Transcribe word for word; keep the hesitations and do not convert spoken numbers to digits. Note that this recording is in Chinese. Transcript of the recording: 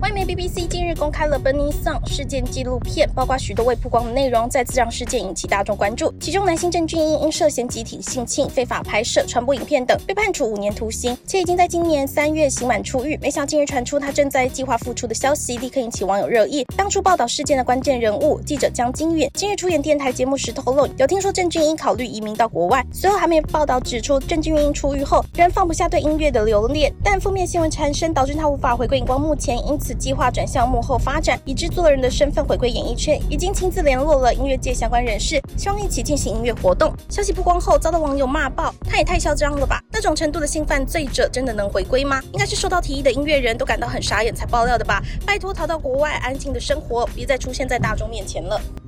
外媒 B B C 近日公开了 Burning Sun 事件纪录片，包括许多未曝光的内容，再次让事件引起大众关注。其中，男星郑俊英因涉嫌集体性侵、非法拍摄、传播影片等，被判处五年徒刑，且已经在今年三月刑满出狱。没想到近日传出他正在计划复出的消息，立刻引起网友热议。当初报道事件的关键人物记者江金远，近日出演电台节目时透露，有听说郑俊英考虑移民到国外。随后还没报道指出，郑俊英出狱后仍放不下对音乐的留恋，但负面新闻产生，导致他无法回归荧光幕前，因此计划转向幕后发展，以制作人的身份回归演艺圈，已经亲自联络了音乐界相关人士，希望一起进行音乐活动。消息曝光后，遭到网友骂爆，他也太嚣张了吧！那种程度的性犯罪者真的能回归吗？应该是受到提议的音乐人都感到很傻眼才爆料的吧？拜托，逃到国外安静的生活，别再出现在大众面前了。